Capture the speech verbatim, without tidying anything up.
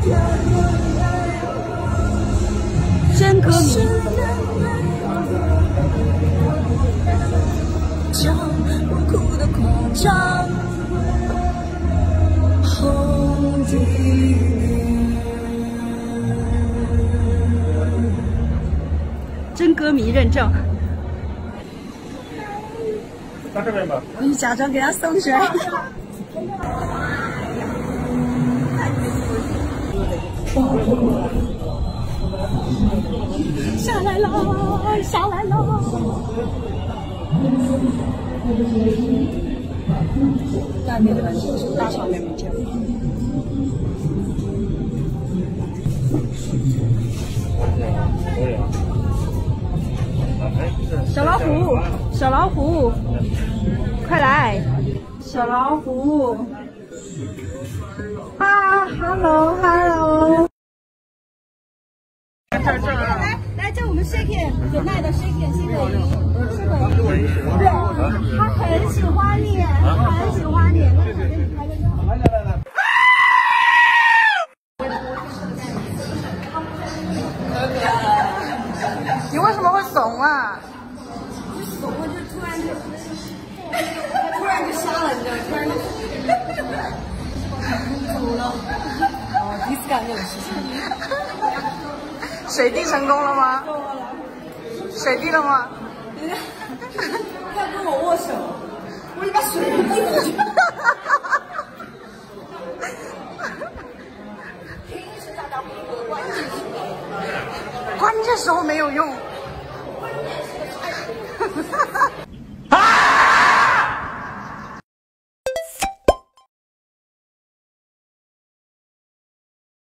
真歌迷。真歌迷认证。 到这边吧。 我就假装给他送去。下来了，下来了。外面的大场面没见过。小老虎，小老虎，快来！小老虎。啊 ，hello hello。来来，叫我们 Shaky， 有奈的 Shaky， 新北营，是北营。对，他很喜欢你，他很喜欢你。那我给你拍个照。来来来来。你为什么会怂啊？怂了就突然就，突然就瞎了，你知道？突然就怎么了？哦，第一次干这种事情。水滴成功了吗？水滴了吗？他跟我握手，我就把水滴过去。平时大家不关键时候，关键时候没有用。